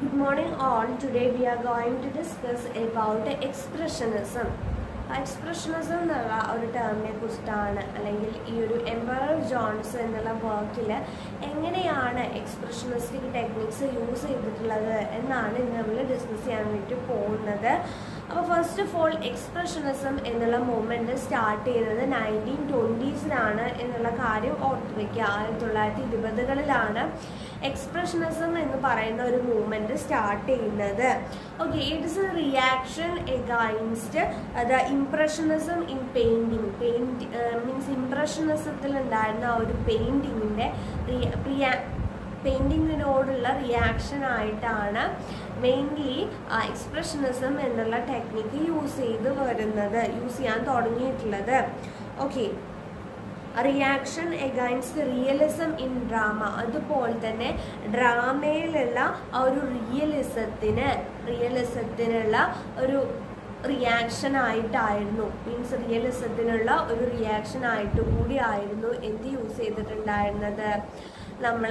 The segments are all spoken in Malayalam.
Good morning all. Today we are going to discuss about expressionism. Expressionism എന്നുള്ള ഒരു ടേമിനെ കുറിച്ചിട്ടാണ് അല്ലെങ്കിൽ ഈ ഒരു എംപറർ ജോൺസ് എന്നുള്ള വർക്കിൽ എങ്ങനെയാണ് എക്സ്പ്രഷനിസ്റ്റിക് ടെക്നിക്സ് യൂസ് ചെയ്തിട്ടുള്ളത് എന്നാണ് ഇന്ന് നമ്മൾ ഡിസ്കസ് ചെയ്യാൻ വേണ്ടി പോകുന്നത്. അപ്പോൾ ഫസ്റ്റ് ഓഫ് ഓൾ എക്സ്പ്രഷനിസം എന്നുള്ള മൂവ്മെൻറ്റ് സ്റ്റാർട്ട് ചെയ്യുന്നത് 1920s എന്നുള്ള കാര്യം ഓർത്തു വയ്ക്കുക. 1920കളിലാണ് എക്സ്പ്രഷനിസം എന്ന് പറയുന്ന ഒരു മൂവ്മെൻറ്റ് സ്റ്റാർട്ട് ചെയ്യുന്നത്. Okay, it is a reaction against the impressionism in painting. Means ഇംപ്രഷനിസത്തിൽ ഉണ്ടായിരുന്ന ഒരു പെയിൻറ്റിങ്ങിനോടുള്ള റിയാക്ഷൻ ആയിട്ടാണ് മെയിൻലി എക്സ്പ്രഷനിസം എന്നുള്ള ടെക്നിക്ക് യൂസ് ചെയ്യാൻ തുടങ്ങിയിട്ടുള്ളത്. Okay, reaction against realism in drama. അതുപോലെ തന്നെ ഡ്രാമയിലുള്ള ആ ഒരു റിയലിസത്തിനുള്ള ഒരു റിയാക്ഷൻ ആയിട്ടായിരുന്നു, മീൻസ് റിയലിസത്തിനുള്ള ഒരു റിയാക്ഷൻ ആയിട്ട് കൂടിയായിരുന്നു എന്ത് യൂസ് ചെയ്തിട്ടുണ്ടായിരുന്നത്, നമ്മൾ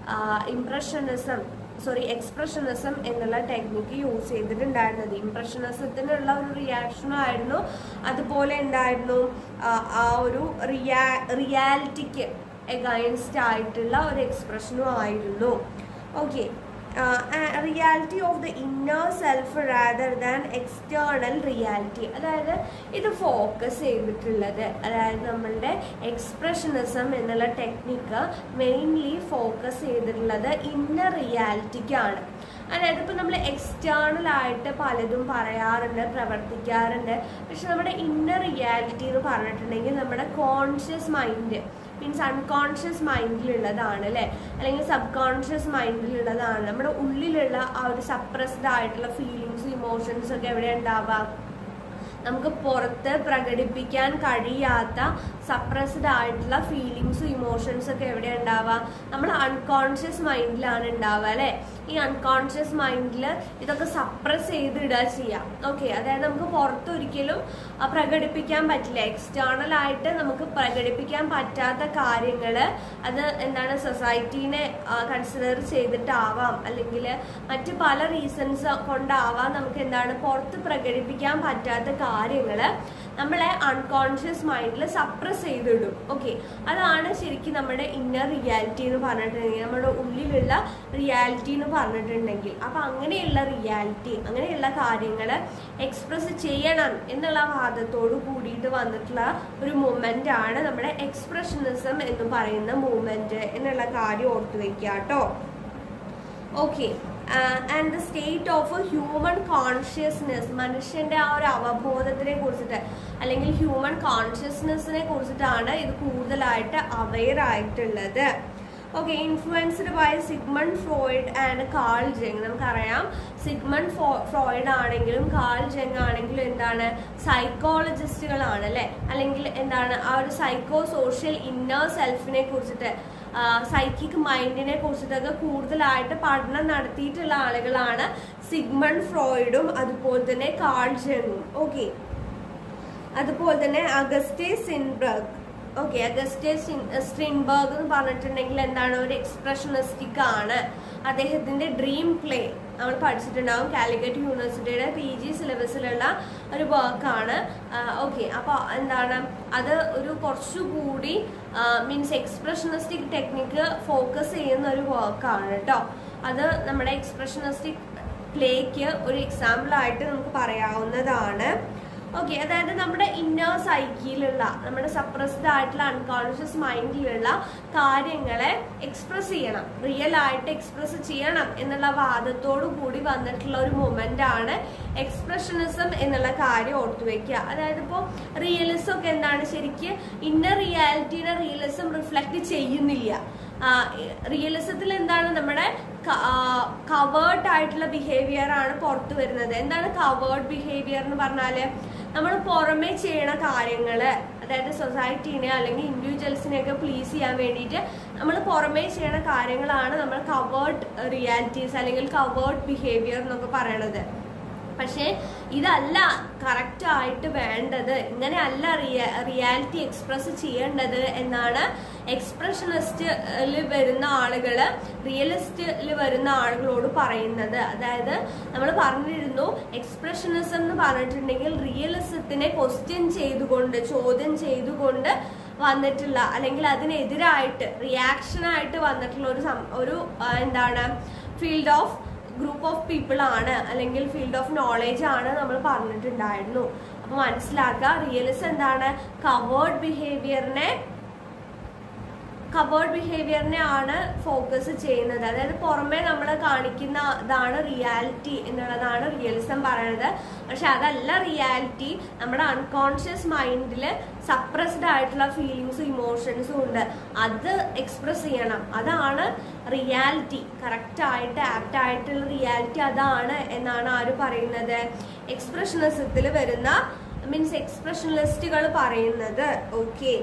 എക്സ്പ്രഷനിസം എന്നുള്ള ടെക്നിക്ക് യൂസ് ചെയ്തിട്ടുണ്ടായിരുന്നത്. ഇംപ്രഷനിസത്തിനുള്ള ഒരു റിയാക്ഷനും ആയിരുന്നു, അതുപോലെ എന്തായിരുന്നു ആ ഒരു റിയാലിറ്റിക്ക് എഗൈൻസ്റ്റ് ആയിട്ടുള്ള ഒരു എക്സ്പ്രഷനും ആയിരുന്നു. Okay, reality of the inner self rather than external reality. അതായത് ഇത് ഫോക്കസ് ചെയ്തിട്ടുള്ളത്, അതായത് നമ്മളുടെ എക്സ്പ്രഷനിസം എന്നുള്ള ടെക്നിക്ക് മെയിൻലി ഫോക്കസ് ചെയ്തിട്ടുള്ളത് ഇന്നർ റിയാലിറ്റിക്കാണ്. അതായത് ഇപ്പോൾ നമ്മൾ എക്സ്റ്റേണൽ ആയിട്ട് പലതും പറയാറുണ്ട്, പ്രവർത്തിക്കാറുണ്ട്. പക്ഷെ നമ്മുടെ ഇന്നർ റിയാലിറ്റി എന്ന് പറഞ്ഞിട്ടുണ്ടെങ്കിൽ നമ്മുടെ കോൺഷ്യസ് മൈൻഡ്, മീൻസ് അൺകോൺഷ്യസ് മൈൻഡിലുള്ളതാണ് അല്ലേ, അല്ലെങ്കിൽ സബ് കോൺഷ്യസ് മൈൻഡിലുള്ളതാണ്. നമ്മുടെ ഉള്ളിലുള്ള ആ ഒരു സപ്രസ്ഡ് ആയിട്ടുള്ള ഫീലിങ്സും ഇമോഷൻസും ഒക്കെ എവിടെ ഉണ്ടാവുക, നമുക്ക് പുറത്ത് പ്രകടിപ്പിക്കാൻ കഴിയാത്ത സപ്രസ്ഡ് ആയിട്ടുള്ള ഫീലിങ്സും ഇമോഷൻസും ഒക്കെ എവിടെ ഉണ്ടാവുക, നമ്മൾ അൺകോൺഷ്യസ് മൈൻഡിലാണ് ഉണ്ടാവുക അല്ലേ. ഈ അൺകോൺഷ്യസ് മൈൻഡിൽ ഇതൊക്കെ സപ്രസ് ചെയ്തിടുക ചെയ്യാം. ഓക്കെ, അതായത് നമുക്ക് പുറത്തൊരിക്കലും പ്രകടിപ്പിക്കാൻ പറ്റില്ല. എക്സ്റ്റേണൽ ആയിട്ട് നമുക്ക് പ്രകടിപ്പിക്കാൻ പറ്റാത്ത കാര്യങ്ങൾ, അത് എന്താണ് സൊസൈറ്റീനെ കൺസിഡർ ചെയ്തിട്ടാവാം, അല്ലെങ്കിൽ മറ്റ് പല റീസൺസ് കൊണ്ടാവാം നമുക്ക് എന്താണ് പുറത്ത് പ്രകടിപ്പിക്കാൻ പറ്റാത്ത കാര്യങ്ങൾ നമ്മളെ അൺകോൺഷ്യസ് മൈൻഡിൽ സപ്രസ് ചെയ്തിടും. ഓക്കെ, അതാണ് ശരിക്കും നമ്മുടെ ഇന്നർ റിയാലിറ്റി എന്ന് പറഞ്ഞിട്ടുണ്ടെങ്കിൽ, നമ്മുടെ ഉള്ളിലുള്ള റിയാലിറ്റി എന്ന് പറഞ്ഞിട്ടുണ്ടെങ്കിൽ. അപ്പം അങ്ങനെയുള്ള റിയാലിറ്റി, അങ്ങനെയുള്ള കാര്യങ്ങൾ എക്സ്പ്രസ് ചെയ്യണം എന്നുള്ള വാദത്തോട് കൂടിയിട്ട് വന്നിട്ടുള്ള ഒരു മൂവ്മെന്റ് ആണ് നമ്മുടെ എക്സ്പ്രഷനിസം എന്ന് പറയുന്ന മൂവ്മെന്റ് എന്നുള്ള കാര്യം ഓർത്തു വെക്കുക കേട്ടോ. Okay, and the state of human consciousness, മനുഷ്യന്റെ ആ ഒരു അവബോധത്തിനെ കുറിച്ചിട്ട് അല്ലെങ്കിൽ ഹ്യൂമൻ കോൺഷ്യസ്നെസ്സിനെ കുറിച്ചിട്ടാണ് ഇത് കൂടുതലായിട്ട് അവെയർ ആയിട്ടുള്ളത്. Okay, influenced by Sigmund Freud and Carl Jung. നമുക്കറിയാം സിഗ്മണ്ട് ഫ്രോയിഡ് ആണെങ്കിലും കാൾ ജങ് ആണെങ്കിലും എന്താണ് സൈക്കോളജിസ്റ്റുകളാണ് അല്ലേ, അല്ലെങ്കിൽ എന്താണ് ആ ഒരു സൈക്കോ സോഷ്യൽ ഇന്നർ സെൽഫിനെ കുറിച്ചിട്ട്, സൈക്കിക് മൈൻഡിനെ കുറിച്ചിട്ടൊക്കെ കൂടുതലായിട്ട് പഠനം നടത്തിയിട്ടുള്ള ആളുകളാണ് സിഗ്മണ്ട് ഫ്രോയിഡും അതുപോലെ തന്നെ കാൾ ജങ്ങും. ഓക്കെ, അതുപോലെ തന്നെ August Strindberg. Okay, August Strindberg എന്ന് പറഞ്ഞിട്ടുണ്ടെങ്കിൽ എന്താണ് ഒരു എക്സ്പ്രഷനിസ്റ്റിക് ആണ്. അദ്ദേഹത്തിന്റെ ഡ്രീം പ്ലേ നമ്മൾ പഠിച്ചിട്ടുണ്ടാവും, കാലിക്കറ്റ് യൂണിവേഴ്സിറ്റിയുടെ PG സിലബസിലുള്ള ഒരു വർക്കാണ്. ഓക്കെ, അപ്പോൾ എന്താണ് അത് ഒരു കുറച്ചുകൂടി മീൻസ് എക്സ്പ്രഷനിസ്റ്റിക് ടെക്നിക്ക് ഫോക്കസ് ചെയ്യുന്ന ഒരു വർക്കാണ് കേട്ടോ. അത് നമ്മുടെ എക്സ്പ്രഷനിസ്റ്റിക് പ്ലേക്ക് ഒരു എക്സാമ്പിൾ ആയിട്ട് നമുക്ക് പറയാവുന്നതാണ്. ഓക്കെ, അതായത് നമ്മുടെ ഇന്നർ സൈക്കിയിലുള്ള, നമ്മുടെ സപ്രസ്ഡ് ആയിട്ടുള്ള അൺകോൺഷ്യസ് മൈൻഡിലുള്ള കാര്യങ്ങളെ എക്സ്പ്രസ് ചെയ്യണം, റിയൽ ആയിട്ട് എക്സ്പ്രസ് ചെയ്യണം എന്നുള്ള വാദത്തോടു കൂടി വന്നിട്ടുള്ള ഒരു മൂവ്മെന്റ് ആണ് എക്സ്പ്രഷനിസം എന്നുള്ള കാര്യം ഓർത്തു വെക്കുക. അതായത് ഇപ്പോൾ റിയലിസം ഒക്കെ എന്താണ്, ശരിക്കും ഇന്നർ റിയാലിറ്റിയുടെ റിയലിസം റിഫ്ലക്ട് ചെയ്യുന്നില്ല. റിയലിസത്തിൽ എന്താണ് നമ്മുടെ കവേർഡ് ആയിട്ടുള്ള ബിഹേവിയർ ആണ് പുറത്തു വരുന്നത്. എന്താണ് കവേർഡ് ബിഹേവിയർ എന്ന് പറഞ്ഞാല്, നമ്മൾ പുറമേ ചെയ്യണ കാര്യങ്ങള്, അതായത് സൊസൈറ്റീനെ അല്ലെങ്കിൽ ഇൻഡിവിജ്വൽസിനെയൊക്കെ പ്ലീസ് ചെയ്യാൻ വേണ്ടിയിട്ട് നമ്മൾ പുറമേ ചെയ്യണ കാര്യങ്ങളാണ് നമ്മൾ കവേർഡ് റിയാലിറ്റീസ് അല്ലെങ്കിൽ കവേർഡ് ബിഹേവിയർ എന്നൊക്കെ പറയണത്. പക്ഷേ ഇതല്ല കറക്റ്റ് ആയിട്ട് വേണ്ടത്, ഇങ്ങനെയല്ല റിയാലിറ്റി എക്സ്പ്രസ് ചെയ്യേണ്ടത് എന്നാണ് എക്സ്പ്രഷനിസ്റ്റിൽ വരുന്ന ആളുകള് റിയലിസ്റ്റിൽ വരുന്ന ആളുകളോട് പറയുന്നത്. അതായത് നമ്മൾ പറഞ്ഞിരുന്നു, എക്സ്പ്രഷനിസം എന്ന് പറഞ്ഞിട്ടുണ്ടെങ്കിൽ റിയലിസത്തിനെ ക്വസ്റ്റ്യൻ ചെയ്തുകൊണ്ട്, ചോദ്യം ചെയ്തുകൊണ്ട് വന്നിട്ടുള്ള, അല്ലെങ്കിൽ അതിനെതിരായിട്ട് റിയാക്ഷനായിട്ട് വന്നിട്ടുള്ള ഒരു എന്താണ് field of group of people ആണ്, അല്ലെങ്കിൽ ഫീൽഡ് ഓഫ് നോളേജ് ആണ് നമ്മൾ പറഞ്ഞിട്ടുണ്ടായിരുന്നു. അപ്പൊ മനസ്സിലാക്കുക, റിയലിസം എന്താണ്, കവേർഡ് ബിഹേവിയറിനെ ആണ് ഫോക്കസ് ചെയ്യുന്നത്. അതായത് പുറമെ നമ്മൾ കാണിക്കുന്ന ഇതാണ് റിയാലിറ്റി എന്നുള്ളതാണ് റിയലിസം പറയുന്നത്. പക്ഷെ അതല്ല റിയാലിറ്റി. നമ്മുടെ അൺകോൺഷ്യസ് മൈൻഡിൽ സപ്രസ്ഡ് ആയിട്ടുള്ള ഫീലിങ്സും ഇമോഷൻസും ഉണ്ട്, അത് എക്സ്പ്രസ് ചെയ്യണം. അതാണ് റിയാലിറ്റി, കറക്റ്റ് ആയിട്ട് ആപ്റ്റ് ആയിട്ടുള്ള റിയാലിറ്റി അതാണ് എന്നാണ് ആര് പറയുന്നത്, എക്സ്പ്രഷനിസത്തിൽ വരുന്ന മീൻസ് എക്സ്പ്രഷനിസ്റ്റുകൾ പറയുന്നത്. ഓക്കെ,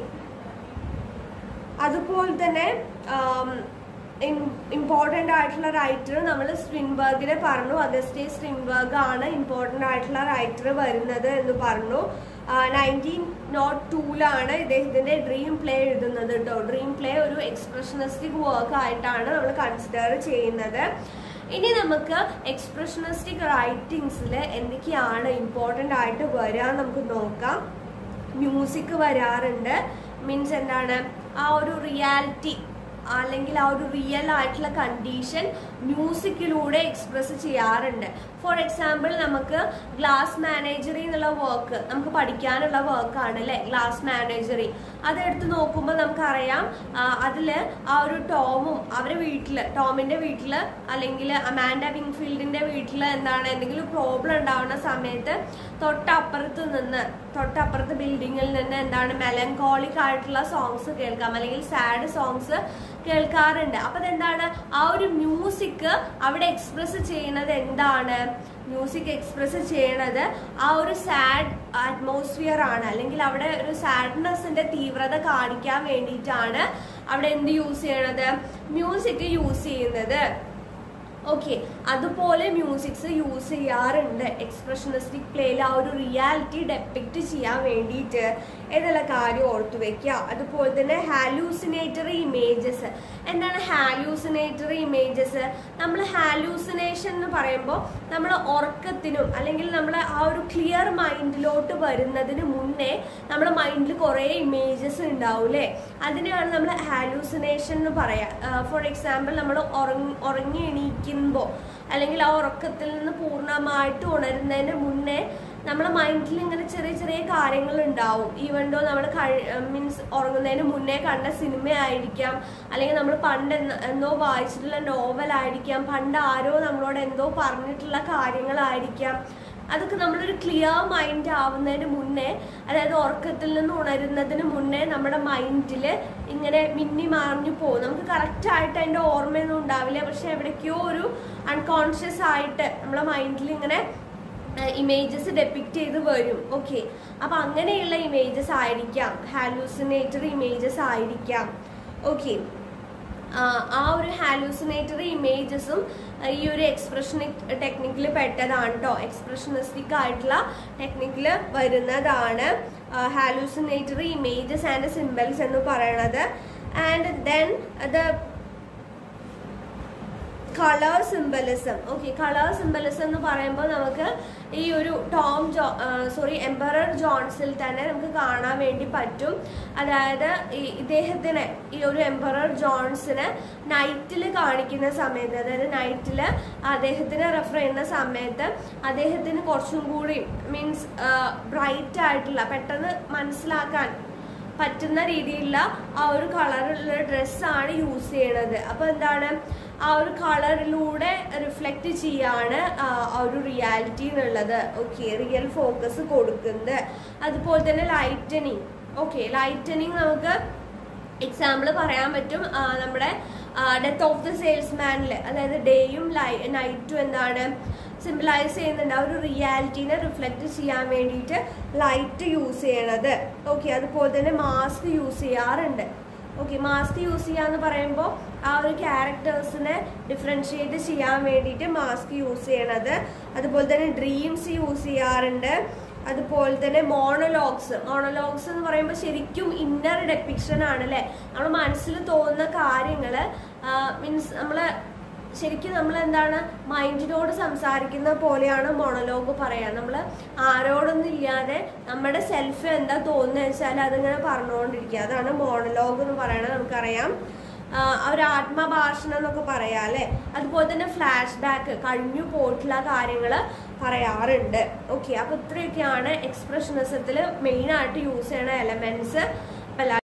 അതുപോലെ തന്നെ ഇമ്പോർട്ടൻ്റ് ആയിട്ടുള്ള റൈറ്റർ നമ്മൾ സ്ട്രിൻബർഗിനെ പറഞ്ഞു. അഗസ്റ്റേ സ്ട്രിൻബർഗ് ആണ് ഇമ്പോർട്ടൻ്റ് ആയിട്ടുള്ള റൈറ്റർ വരുന്നത് എന്ന് പറഞ്ഞു. 1902 ഇദ്ദേഹത്തിന്റെ ഡ്രീം പ്ലേ എഴുതുന്നത് കേട്ടോ. ഡ്രീം പ്ലേ ഒരു എക്സ്പ്രഷനിസ്റ്റിക് വർക്ക് ആയിട്ടാണ് നമ്മൾ കൺസിഡർ ചെയ്യുന്നത്. ഇനി നമുക്ക് എക്സ്പ്രഷനിസ്റ്റിക് റൈറ്റിംഗ്സിൽ എന്തൊക്കെയാണ് ഇമ്പോർട്ടൻ്റ് ആയിട്ട് വരിക നമുക്ക് നോക്കാം. മ്യൂസിക് വരാറുണ്ട്, മീൻസ് എന്താണ്, ആ ഒരു റിയാലിറ്റി അല്ലെങ്കിൽ ആ ഒരു റിയൽ ആയിട്ടുള്ള കണ്ടീഷൻ മ്യൂസിക്കിലൂടെ എക്സ്പ്രസ് ചെയ്യാറുണ്ട്. ഫോർ എക്സാമ്പിൾ, നമുക്ക് ഗ്ലാസ് മാനേജറി എന്നുള്ള വർക്ക് നമുക്ക് പഠിക്കാനുള്ള വർക്കാണ് അല്ലെ, ഗ്ലാസ് മാനേജറി. അതെടുത്ത് നോക്കുമ്പോൾ നമുക്കറിയാം, അതില് ആ ഒരു ടോമും അവരുടെ വീട്ടില്, ടോമിന്റെ വീട്ടില് അല്ലെങ്കിൽ അമാൻഡ വിങ്ഫീൽഡിന്റെ വീട്ടില് എന്താണ് എന്തെങ്കിലും പ്രോബ്ലം ഉണ്ടാവുന്ന സമയത്ത് തൊട്ടപ്പുറത്ത് ബിൽഡിങ്ങിൽ നിന്ന് എന്താണ് മെലങ്കോളിക് ആയിട്ടുള്ള സോങ്സ് കേൾക്കാം, അല്ലെങ്കിൽ സാഡ് സോങ്സ് കേൾക്കാറുണ്ട്. അപ്പൊ അതെന്താണ്, ആ ഒരു മ്യൂസിക് അവിടെ എക്സ്പ്രസ് ചെയ്യുന്നത് എന്താണ്, മ്യൂസിക് എക്സ്പ്രസ് ചെയ്യണത് ആ ഒരു സാഡ് അറ്റ്മോസ്ഫിയർ ആണ്, അല്ലെങ്കിൽ അവിടെ ഒരു സാഡ്നെസ്സിന്റെ തീവ്രത കാണിക്കാൻ വേണ്ടിയിട്ടാണ് അവിടെ എന്ത് യൂസ് ചെയ്യണത്, മ്യൂസിക് യൂസ് ചെയ്യുന്നത്. ഓക്കെ, അതുപോലെ മ്യൂസിക്സ് യൂസ് ചെയ്യാറുണ്ട് എക്സ്പ്രഷനിസ്റ്റിക് പ്ലേയിൽ ആ ഒരു റിയാലിറ്റി ഡെപ്പിക്റ്റ് ചെയ്യാൻ വേണ്ടിയിട്ട് എന്നുള്ള കാര്യം ഓർത്തു വെക്കുക. അതുപോലെ തന്നെ ഹാലൂസിനേറ്ററി ഇമേജസ്. എന്താണ് ഹാലൂസിനേറ്ററി ഇമേജസ്? നമ്മൾ ഹാലൂസിനേഷൻ എന്ന് പറയുമ്പോൾ നമ്മൾ ഉറക്കത്തിനും അല്ലെങ്കിൽ നമ്മൾ ആ ഒരു ക്ലിയർ മൈൻഡിലോട്ട് വരുന്നതിന് മുന്നേ നമ്മുടെ മൈൻഡിൽ കുറേ ഇമേജസ് ഉണ്ടാവൂലേ, അതിനെയാണ് നമ്മൾ ഹാലൂസിനേഷൻ എന്ന് പറയാം. ഫോർ എക്സാമ്പിൾ, നമ്മൾ ഉറങ്ങി എണീക്കുമ്പോൾ അല്ലെങ്കിൽ ആ ഉറക്കത്തിൽ നിന്ന് പൂർണ്ണമായിട്ട് ഉണരുന്നതിന് മുന്നേ നമ്മളെ മൈൻഡിൽ ഇങ്ങനെ ചെറിയ ചെറിയ കാര്യങ്ങൾ ഉണ്ടാവും. ഈവൻ ദോ നമ്മൾ മീൻസ് ഉറങ്ങുന്നതിന് മുന്നേ കണ്ട സിനിമ ആയിരിക്കാം, അല്ലെങ്കിൽ നമ്മൾ പണ്ട് എന്തോ വായിച്ചിട്ടുള്ള നോവലായിരിക്കാം, പണ്ട് ആരോ നമ്മളോട് എന്തോ പറഞ്ഞിട്ടുള്ള കാര്യങ്ങളായിരിക്കാം. അതൊക്കെ നമ്മളൊരു ക്ലിയർ മൈൻഡ് ആവുന്നതിന് മുന്നേ, അതായത് ഉറക്കത്തിൽ നിന്ന് ഉണരുന്നതിന് മുന്നേ നമ്മുടെ മൈൻഡിൽ ഇങ്ങനെ മിന്നി മറിഞ്ഞു പോകും. നമുക്ക് കറക്റ്റായിട്ട് അതിൻ്റെ ഓർമ്മയൊന്നും ഉണ്ടാവില്ല, പക്ഷെ എവിടേക്കോ ഒരു അൺകോൺഷ്യസ് ആയിട്ട് നമ്മളെ മൈൻഡിൽ ഇങ്ങനെ ഇമേജസ് ഡെപ്പിക്റ്റ് ചെയ്ത് വരും. ഓക്കെ, അപ്പം അങ്ങനെയുള്ള ഇമേജസ് ആയിരിക്കാം, ഹാലൂസിനേറ്ററി ഇമേജസ് ആയിരിക്കാം. ഓക്കെ, ആ ഒരു ഹാലൂസിനേറ്ററി ഇമേജസും ഈ ഒരു എക്സ്പ്രഷനിക് ടെക്നിക്കിൽ പെട്ടതാണ് കേട്ടോ. എക്സ്പ്രഷനിസ്റ്റിക് ആയിട്ടുള്ള ടെക്നിക്കിൽ വരുന്നതാണ് ഹാലൂസിനേറ്ററി ഇമേജസ് ആൻഡ് സിംബൽസ് എന്ന് പറയണത്. And then the colour symbolism. Okay, colour symbolism എന്ന് പറയുമ്പോൾ നമുക്ക് ഈ ഒരു എംപറർ ജോൺസിൽ തന്നെ നമുക്ക് കാണാൻ വേണ്ടി പറ്റും. അതായത് ഇദ്ദേഹത്തിന് ഈ ഒരു എംപറർ ജോൺസിന് നൈറ്റിൽ കാണിക്കുന്ന സമയത്ത്, അതായത് നൈറ്റിൽ അദ്ദേഹത്തിന് റെഫർ ചെയ്യുന്ന സമയത്ത് അദ്ദേഹത്തിന് കുറച്ചും കൂടി മീൻസ് ബ്രൈറ്റ് ആയിട്ടുള്ള, പെട്ടെന്ന് മനസ്സിലാക്കാൻ പറ്റുന്ന രീതിയിലുള്ള ആ ഒരു കളറുള്ള ഡ്രസ്സാണ് യൂസ് ചെയ്യണത്. അപ്പോൾ എന്താണ്, ആ ഒരു കളറിലൂടെ റിഫ്ലക്റ്റ് ചെയ്യാണ് ആ ഒരു റിയാലിറ്റി എന്നുള്ളത്. ഓക്കെ, റിയൽ ഫോക്കസ് കൊടുക്കുന്നത്. അതുപോലെ തന്നെ ലൈറ്റനിങ്. ഓക്കെ, ലൈറ്റനിങ് നമുക്ക് എക്സാമ്പിൾ പറയാൻ പറ്റും. നമ്മുടെ ഡെത്ത് ഓഫ് ദ സെയിൽസ്മാനിൽ, അതായത് ഡേയും നൈറ്റും എന്താണ് സിംബലൈസ് ചെയ്യുന്നുണ്ട്, ആ ഒരു റിയാലിറ്റീനെ റിഫ്ലക്റ്റ് ചെയ്യാൻ വേണ്ടിയിട്ട് ലൈറ്റ് യൂസ് ചെയ്യണത്. ഓക്കെ, അതുപോലെ തന്നെ മാസ്ക് യൂസ് ചെയ്യാറുണ്ട്. ഓക്കെ, മാസ്ക് യൂസ് ചെയ്യാന്ന് പറയുമ്പോൾ ആ ഒരു ക്യാരക്ടേഴ്സിനെ ഡിഫറൻഷിയേറ്റ് ചെയ്യാൻ വേണ്ടിയിട്ട് മാസ്ക് യൂസ് ചെയ്യണത്. അതുപോലെ തന്നെ ഡ്രീംസ് യൂസ് ചെയ്യാറുണ്ട്. അതുപോലെ തന്നെ മോണോലോഗ്സ് എന്ന് പറയുമ്പോൾ ശരിക്കും ഇന്നർ ഡെപ്പിക്ഷൻ ആണ് അല്ലേ. നമ്മുടെ മനസ്സിൽ തോന്നുന്ന കാര്യങ്ങൾ മീൻസ് ശരിക്കും നമ്മൾ എന്താണ് മൈൻഡിനോട് സംസാരിക്കുന്ന പോലെയാണ് മോണോലോഗ് പറയാം. നമ്മൾ ആരോടൊന്നും ഇല്ലാതെ നമ്മുടെ സെൽഫ് എന്താ തോന്നുന്നത് വെച്ചാൽ അതിങ്ങനെ പറഞ്ഞുകൊണ്ടിരിക്കുക, അതാണ് മോണോലോഗ് എന്ന് പറയണത്. നമുക്കറിയാം ഒരു ആത്മഭാഷണം എന്നൊക്കെ പറയാം അല്ലേ. അതുപോലെ തന്നെ ഫ്ലാഷ് ബാക്ക്, കഴിഞ്ഞു പോയിട്ടുള്ള കാര്യങ്ങൾ പറയാറുണ്ട്. ഓക്കെ, അപ്പൊ ഇത്രയൊക്കെയാണ് എക്സ്പ്രഷനിസത്തിൽ മെയിൻ ആയിട്ട് യൂസ് ചെയ്യണ എലമെന്റ്സ്.